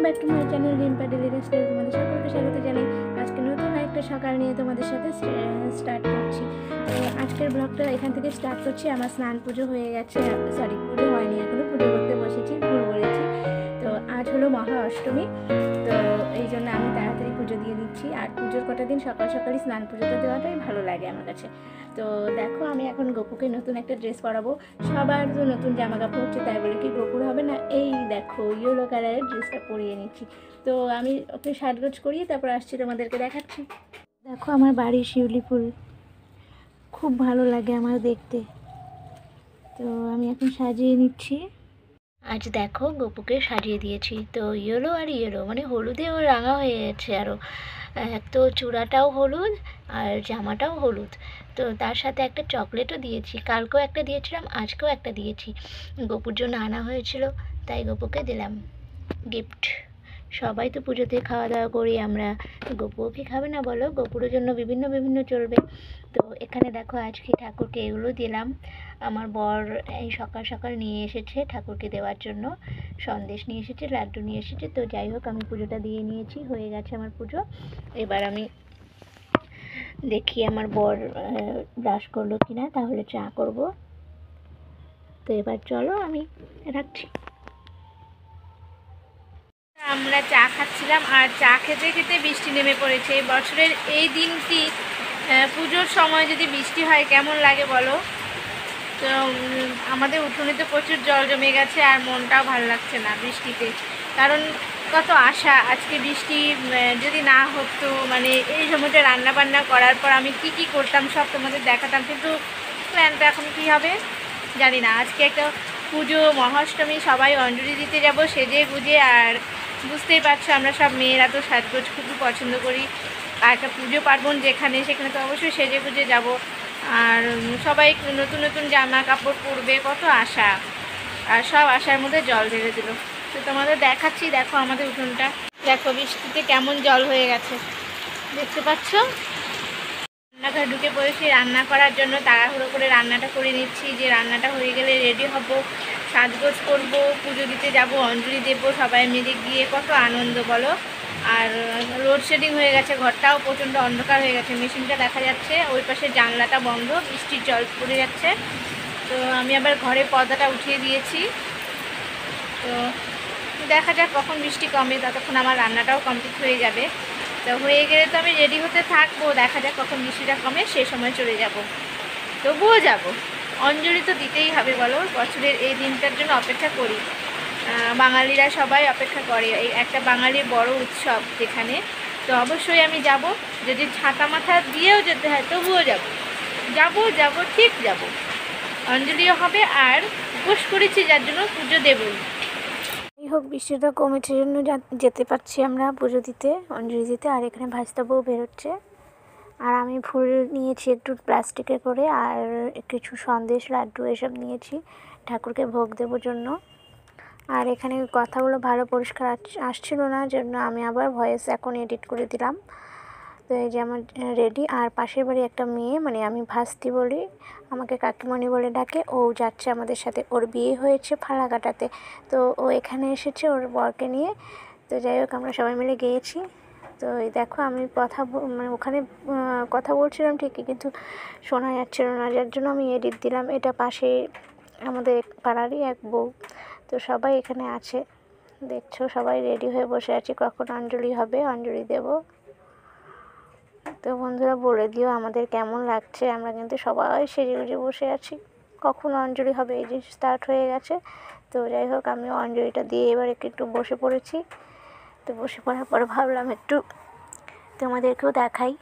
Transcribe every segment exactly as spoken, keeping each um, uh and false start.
Back to my channel Rimpa daily lifestyle. তোমাদের সকলকে স্বাগত জানাই। আজকে নতুন একটা সকাল নিয়ে তোমাদের সাথে স্টার্ট করছি। তো আজকের ব্লগটা এখান থেকে স্টার্ট করছি। আমার স্নান পুজো হয়ে গেছে, সরি পুজো হয়নি এখনো, পুজো করতে বসেছি, ভুল বলেছি। তো আজ হলো মহা অষ্টমী, তো এই জন্য আমি তাড়াতাড়ি পুজো দিয়ে দিচ্ছি। আর পুজোর কটা দিন সকাল সকালই স্নান পুজোটা দেওয়াটাই ভালো লাগে আমার কাছে। তো দেখো আমি এখন গপুকে নতুন একটা ড্রেস পরাবো। সবার তো নতুন জামা কাপড় হচ্ছে, তাই বলে কি গপুর হবে না? এই দেখো ইয়েলো কালারের ড্রেসটা পরিয়ে নিচ্ছি। তো আমি ওকে সাজগোজ করিয়ে তারপর আসছি, তোমাদেরকে দেখাচ্ছি। দেখো আমার বাড়ির শিউলি ফুল খুব ভালো লাগে আমার দেখতে, তো আমি এখন সাজিয়ে নিচ্ছি। আজ দেখো গপুকে সাজিয়ে দিয়েছি, তো ইয়েলো আর ইয়েলো মানে হলুদে ও রাঙা হয়ে গেছে আরও। এক তো চূড়াটাও হলুদ আর জামাটাও হলুদ, তো তার সাথে একটা চকলেটও দিয়েছি। কালকেও একটা দিয়েছিলাম, আজকেও একটা দিয়েছি। গপুর জন্য আনা হয়েছিল, তাই গপুকে দিলাম গিফট। সবাই তো পুজোতে খাওয়া দাওয়া করি আমরা, গপুও কি খাবে না বলো? গপুরের জন্য বিভিন্ন বিভিন্ন চলবে। তো এখানে দেখো আজকে ঠাকুরকে এগুলো দিলাম। আমার বর এই সকাল সকাল নিয়ে এসেছে ঠাকুরকে দেওয়ার জন্য, সন্দেশ নিয়ে এসেছে, লাড্ডু নিয়ে এসেছে। তো যাই হোক আমি পুজোটা দিয়ে নিয়েছি, হয়ে গেছে আমার পুজো। এবার আমি দেখি আমার বর ব্রাশ করলো কিনা, তাহলে চা করব। তো এবার চলো আমি রাখছি। আমরা চা খাচ্ছিলাম, আর চা খেতে খেতে বৃষ্টি নেমে পড়েছে। এই বছরের এই দিনটি, পুজোর সময় যদি বৃষ্টি হয় কেমন লাগে বলো? তো আমাদের উঠোনেতে প্রচুর জল জমে গেছে, আর মনটাও ভালো লাগছে না বৃষ্টিতে। কারণ কত আশা, আজকে বৃষ্টি যদি না হতো, মানে এই সময়টা রান্না বান্না করার পর আমি কি কি করতাম সব তোমাদের দেখাতাম, কিন্তু প্ল্যানটা এখন কী হবে জানি না। আজকে একটা পুজো, মহাষ্টমী, সবাই অঞ্জলি দিতে যাব সেজে গুজে। আর বুঝতেই পারছো আমরা সব মেয়েরা তো সাজগোজ খুবই পছন্দ করি, আর একটা পুজো পার্বণ যেখানে সেখানে তো অবশ্যই সেজে গুজে যাব। আর সবাই নতুন নতুন জামা কাপড় পরবে, কত আশা, আর সব আশার মধ্যে জল ঢেলে দিল। তো তোমাদের দেখাচ্ছি, দেখো আমাদের উঠোনটা, দেখো বৃষ্টিতে কেমন জল হয়ে গেছে, দেখতে পাচ্ছ। রান্নাঘরে ঢুকে পড়েছি রান্না করার জন্য, তাড়াহুড়ো করে রান্নাটা করে নিচ্ছি, যে রান্নাটা হয়ে গেলে রেডি হব, সাজগোজ করব, পুজো দিতে যাব, অঞ্জলি দেবো সবাই মিলে গিয়ে। কত আনন্দ বলো। আর লোডশেডিং হয়ে গেছে, ঘরটাও প্রচণ্ড অন্ধকার হয়ে গেছে, মেশিনটা দেখা যাচ্ছে, ওই পাশে জানলাটা বন্ধ, বৃষ্টির জল পড়ে যাচ্ছে। তো আমি আবার ঘরে পর্দাটা উঠিয়ে দিয়েছি। তো দেখা যাক কখন বৃষ্টি কমে, ততক্ষণ আমার রান্নাটাও কমপ্লিট হয়ে যাবে। তো হয়ে গেলে তো আমি রেডি হতে থাকবো, দেখা যাক কখন বৃষ্টিটা কমে, সেই সময় চলে যাব। তবুও যাব, অঞ্জলি তো দিতেই হবে বলো, বছরের এই দিনটার জন্য অপেক্ষা করি। বাঙালিরা সবাই অপেক্ষা করে, এই একটা বাঙালির বড় উৎসব যেখানে, তো অবশ্যই আমি যাব। যদি ছাতা মাথা দিয়েও যেতে হয় তবুও যাব, যাব যাব ঠিক যাব। অঞ্জলিও হবে, আর উপোস করেছি যার জন্য পুজো দেবই। এই হোক বৃষ্টিটা কমেছে জন্য যেতে পারছি আমরা পুজো দিতে, অঞ্জলি দিতে। আর এখানে ভাজতাবও বেরোচ্ছে, আর আমি ফুল নিয়েছি একটু প্লাস্টিকে করে, আর কিছু সন্দেশ লাড্ডু এসব নিয়েছি ঠাকুরকে ভোগ দেওয়ার জন্য। আর এখানে কথাগুলো ভালো পরিষ্কার আসছিল না, জন্য আমি আবার ভয়েস এখন এডিট করে দিলাম। তো এই যে আমার রেডি। আর পাশের বাড়ি একটা মেয়ে, মানে আমি ভাস্তি বলি, আমাকে কাকিমণি বলে ডাকে, ও যাচ্ছে আমাদের সাথে, ওর বিয়ে হয়েছে ফালাকাটাতে। তো ও এখানে এসেছে ওর বরকে নিয়ে। তো যাই হোক আমরা সবাই মিলে গিয়েছি। তো এই দেখো আমি কথা মানে ওখানে কথা বলছিলাম ঠিকই, কিন্তু শোনা যাচ্ছিল না, যার জন্য আমি এডিট দিলাম। এটা পাশে আমাদের পাড়ারই এক বউ। তো সবাই এখানে আছে, দেখছো সবাই রেডি হয়ে বসে আছি, কখন অঞ্জলি হবে, অঞ্জলি দেব। তো বন্ধুরা বলে দিও আমাদের কেমন লাগছে, আমরা কিন্তু সবাই সেজে গুজে বসে আছি, কখন অঞ্জলি হবে, এই যে স্টার্ট হয়ে গেছে। তো যাই হোক আমি অঞ্জলিটা দিয়ে এবার একটু বসে পড়েছি। তো বসে পড়ার পর ভাবলাম একটু তোমাদেরকেও দেখাই।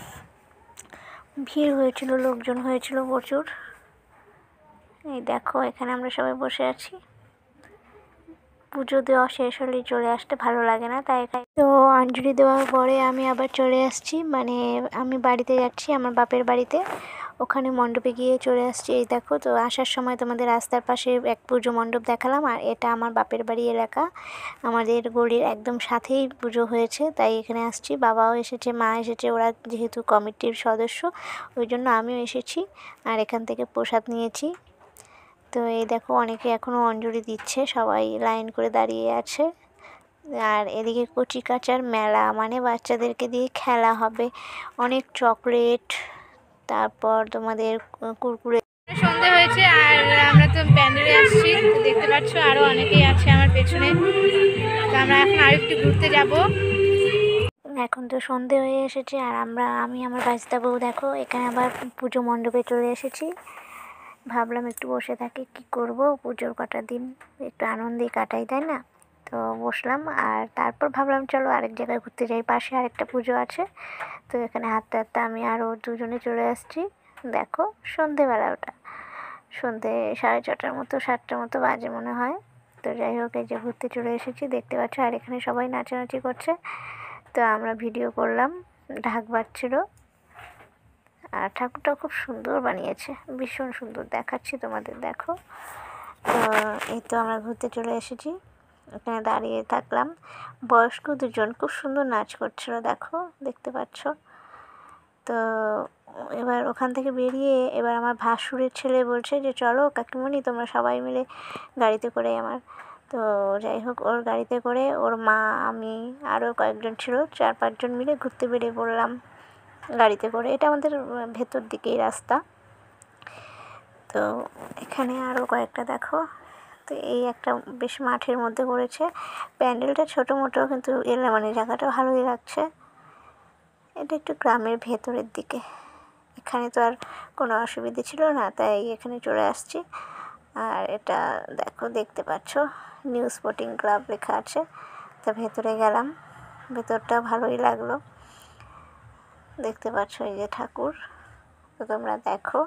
ভিড় হয়েছিল, লোকজন হয়েছিল প্রচুর। এই দেখো এখানে আমরা সবাই বসে আছি, পুজো দেওয়া শেষ হলেই চলে আসতে ভালো লাগে না, তাই তাই তো অঞ্জলি দেওয়ার পরে আমি আবার চলে আসছি, মানে আমি বাড়িতে যাচ্ছি, আমার বাপের বাড়িতে, ওখানে মণ্ডপে গিয়ে চলে আসছি। এই দেখো, তো আসার সময় তোমাদের রাস্তার পাশে এক পুজো মণ্ডপ দেখালাম, আর এটা আমার বাপের বাড়ি এলাকা, আমাদের গলির একদম সাথেই পুজো হয়েছে, তাই এখানে আসছি। বাবাও এসেছে, মা এসেছে, ওরা যেহেতু কমিটির সদস্য ওই জন্য আমিও এসেছি, আর এখান থেকে প্রসাদ নিয়েছি। তো এই দেখো অনেকে এখনও অঞ্জলি দিচ্ছে, সবাই লাইন করে দাঁড়িয়ে আছে। আর এদিকে কচি কাচার মেলা, মানে বাচ্চাদেরকে দিয়ে খেলা হবে, অনেক চকলেট, তারপর তোমাদের কুরকুরে। সন্ধে হয়েছে আর আমরা তো প্যান্ডেলে আসছি, তো দেখতে পাচ্ছ আরও অনেকেই আছে আমার পেছনে। তো আমরা এখন আরেকটু ঘুরতে যাব। এখন তো সন্ধে হয়ে এসেছে আর আমরা আমি আমার বাচ্চা বউ দেখো এখানে আবার পুজো মণ্ডপে চলে এসেছি। ভাবলাম একটু বসে থাকি, কি করব, পুজোর কটা দিন একটু আনন্দেই কাটাই, তাই না? তো বসলাম আর তারপর ভাবলাম চলো আরেক জায়গায় ঘুরতে যাই, পাশে আরেকটা পুজো আছে। তো এখানে হাঁটতে হাঁটতে আমি আরও দুজনে চলে আসছি। দেখো সন্ধেবেলা, ওটা সন্ধে সাড়ে ছটার মতো সাতটার মতো বাজে মনে হয়। তো যাই হোক, এই যে ঘুরতে চলে এসেছি দেখতে পাচ্ছ, আর এখানে সবাই নাচানাচি করছে। তো আমরা ভিডিও করলাম, ঢাক বাজছিল। আর ঠাকুরটা খুব সুন্দর বানিয়েছে, ভীষণ সুন্দর, দেখাচ্ছি তোমাদের, দেখো। তো এই তো আমরা ঘুরতে চলে এসেছি, এখানে দাঁড়িয়ে থাকলাম। বয়স্ক দুজন খুব সুন্দর নাচ করছিল, দেখো দেখতে পাচ্ছ। তো এবার ওখান থেকে বেরিয়ে এবার আমার ভাসুরের ছেলে বলছে যে চলো কাকিমণি তোমরা সবাই মিলে গাড়িতে করে আমার। তো যাই হোক, ওর গাড়িতে করে ওর মা, আমি, আরও কয়েকজন ছিল, চার পাঁচজন মিলে ঘুরতে বেরিয়ে পড়লাম গাড়িতে করে। এটা আমাদের ভেতর দিকেই রাস্তা। তো এখানে আরও কয়েকটা দেখো। তো এই একটা বেশ মাঠের মধ্যে করেছে প্যান্ডেলটা, ছোটো মোটো, কিন্তু এলা মানে জায়গাটা ভালোই লাগছে। এটা একটু গ্রামের ভেতরের দিকে, এখানে তো আর কোনো অসুবিধে ছিল না, তাই এখানে চলে আসছি। আর এটা দেখো, দেখতে পাচ্ছ নিউ স্পোর্টিং ক্লাব লেখা আছে। তা ভেতরে গেলাম, ভেতরটা ভালোই লাগলো। দেখতে পাচ্ছ এই যে ঠাকুর, তো তোমরা দেখো।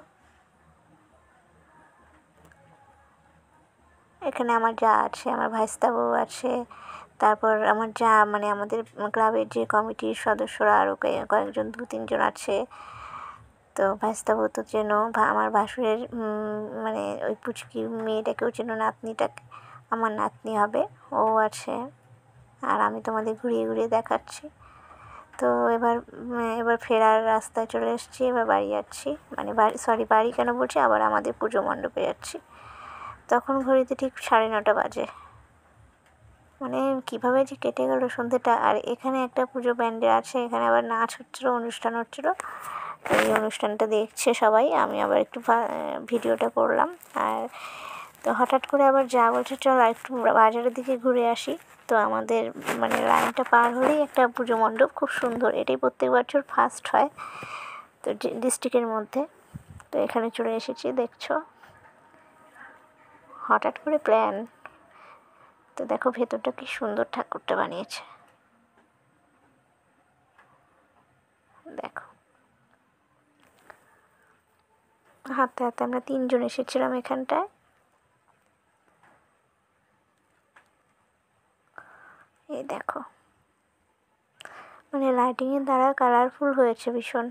এখানে আমার যা আছে, আমার ভাইস্তা বউ আছে, তারপর আমার যা মানে আমাদের ক্লাবের যে কমিটির সদস্যরা আরও কয়েকজন দু তিনজন আছে। তো ভাইস্তা বউ তো চেনো, আমার ভাসুরের মানে ওই পুচকি মেয়েটাকেও চেনো, নাতনিটাকে, আমার নাতনি হবে, ও আছে। আর আমি তোমাদের ঘুরিয়ে ঘুরিয়ে দেখাচ্ছি। তো এবার এবার ফেরার রাস্তায় চলে এসেছি, এবার বাড়ি যাচ্ছি, মানে বাড়ি সরি বাড়ি কেন বলছি, আবার আমাদের পুজো মণ্ডপে যাচ্ছি। তখন ঘড়িতে ঠিক সাড়ে নটা বাজে, মানে কীভাবে যে কেটে গেল সন্ধ্যেটা। আর এখানে একটা পুজো প্যান্ডেল আছে, এখানে আবার নাচ হচ্ছিলো, অনুষ্ঠান হচ্ছিলো। এই অনুষ্ঠানটা দেখছে সবাই, আমি আবার একটু ভিডিওটা করলাম। আর তো হঠাৎ করে আবার যা বলছে চল একটু বাজারের দিকে ঘুরে আসি। তো আমাদের মানে লাইনটা পার হলেই একটা পুজো মণ্ডপ, খুব সুন্দর, এটাই প্রত্যেক বছর ফার্স্ট হয় তো ডিস্ট্রিক্টের মধ্যে। তো এখানে চলে এসেছি, দেখছো, হঠাৎ করে প্ল্যান। তো দেখো ভেতরটা কি সুন্দর ঠাকুরটা বানিয়েছে, দেখো। হাতে হাতে আমরা তিনজন এসেছিলাম এখানটায়। এই দেখো, মানে লাইটিংয়ের দ্বারা কালারফুল হয়েছে ভীষণ।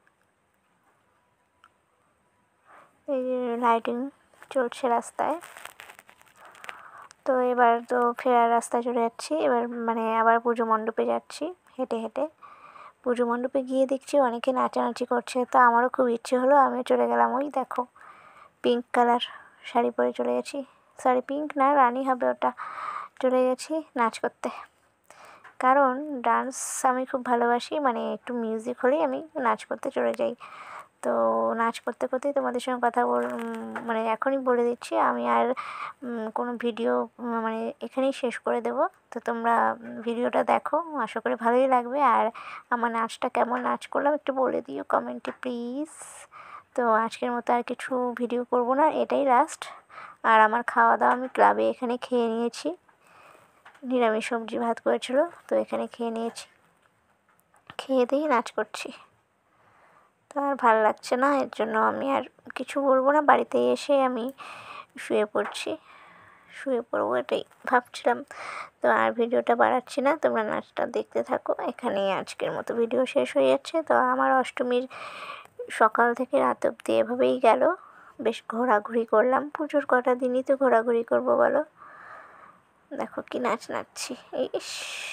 এই যে লাইটিং চলছে রাস্তায়। তো এবার তো ফেরার রাস্তায় চলে যাচ্ছি, এবার মানে আবার পুজো মণ্ডপে যাচ্ছি হেঁটে হেঁটে। পুজো মণ্ডপে গিয়ে দেখছি অনেকে নাচানাচি করছে, তো আমারও খুব ইচ্ছে হলো, আমিও চলে গেলাম। ওই দেখো পিঙ্ক কালার শাড়ি পরে চলে গেছি, সরি পিঙ্ক না, রানি হবে ওটা, চলে গেছি নাচ করতে। কারণ ডান্স আমি খুব ভালোবাসি, মানে একটু মিউজিক হলেই আমি নাচ করতে চলে যাই। তো নাচ করতে করতেই তোমাদের সঙ্গে কথা বল মানে এখনই বলে দিচ্ছি, আমি আর কোনো ভিডিও মানে এখানেই শেষ করে দেব। তো তোমরা ভিডিওটা দেখো, আশা করি ভালোই লাগবে। আর আমার নাচটা কেমন নাচ করলাম একটু বলে দিও কমেন্টে প্লিজ। তো আজকের মতো আর কিছু ভিডিও করব না, এটাই লাস্ট। আর আমার খাওয়া দাওয়া আমি ক্লাবে এখানে খেয়ে নিয়েছি, নিরামিষ সবজি ভাত করেছিল, তো এখানে খেয়ে নিয়েছি, খেয়ে দিয়েই নাচ করছি। তো আর ভালো লাগছে না, এর জন্য আমি আর কিছু বলবো না, বাড়িতে এসে আমি শুয়ে পড়ছি, শুয়ে পড়বো এটাই ভাবছিলাম। তো আর ভিডিওটা বাড়াচ্ছি না, তোমরা নাচটা দেখতে থাকো। এখানেই আজকের মতো ভিডিও শেষ হয়ে যাচ্ছে। তো আমার অষ্টমীর সকাল থেকে রাত অবধি এভাবেই গেল, বেশ ঘোরাঘুরি করলাম, পুজোর কটা দিনই তো ঘোরাঘুরি করবো বলো। দেখো কি নাচ নাচছি, ইস।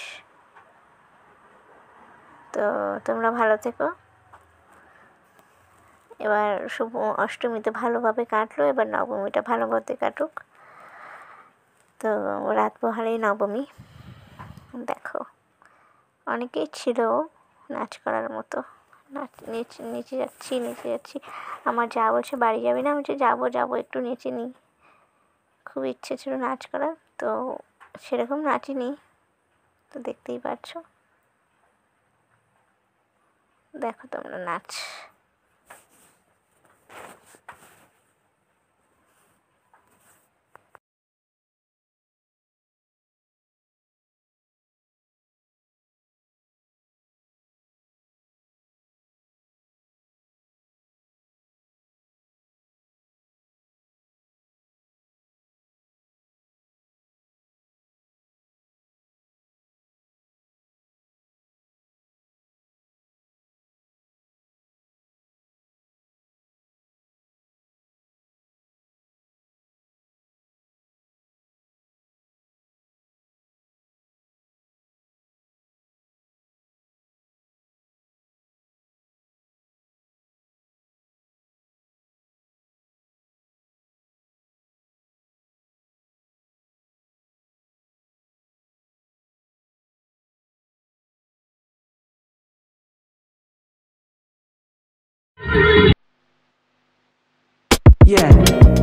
তো তোমরা ভালো থেকো। এবার শুভ অষ্টমীতে ভালোভাবে কাটলো, এবার নবমীটা ভালোভাবে কাটুক। তো রাত পোহালেই নবমী। দেখো অনেকেই ছিল নাচ করার মতো। নাচ নিচে নিচে যাচ্ছি নিচে যাচ্ছি, আমার যা বলছে বাড়ি যাবি না, আমি বলছি যাবো যাবো একটু নেচে নিই। খুব ইচ্ছে ছিল নাচ করার, তো সেরকম নাচিনি, তো দেখতেই পারছো। দেখো তোমরা নাচ। Yeah.